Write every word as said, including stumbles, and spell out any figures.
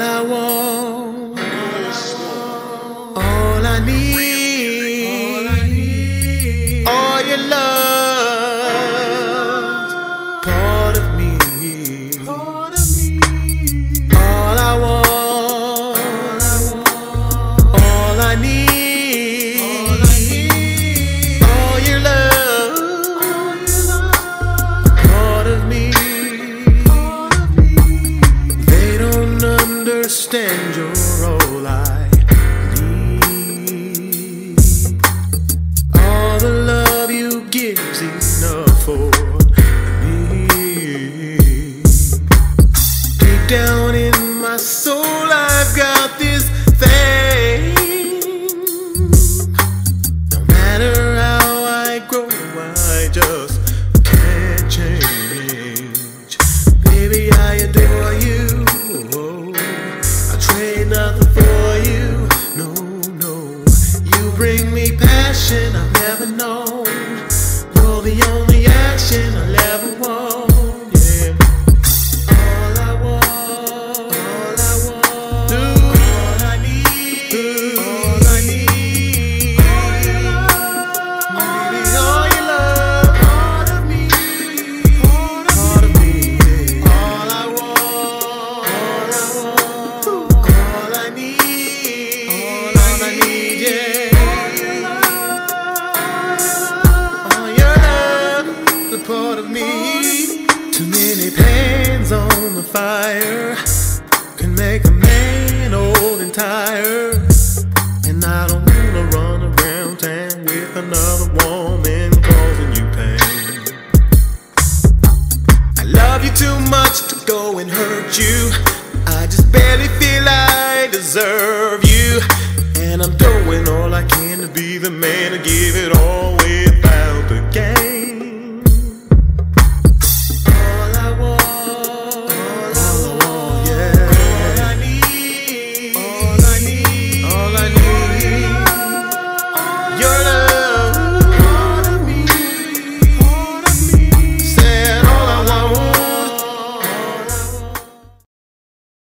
I want, all I need, all your love, part of me. All I want, all I need, all your love, part of me. They don't understand you're all I need. All the love you give's enough for me. Deep down in my soul I've got this thing. No matter how I grow, I just can't change. Baby, I adore you. I trade nothing for you. No, no. You bring me passion I've never known. You're the only action I'll ever want. Yeah. All I want, all I want, all I need, all I need, all your love, part of me, part of me. All I want, all I want, all I need, all I need, yeah. All your love, the part of me. Too many pans on the fire can make a man old and tired. And I don't wanna run around town with another woman causing you pain. I love you too much to go and hurt you. I just barely feel I deserve you. And I'm doing all I can to be the man to give it all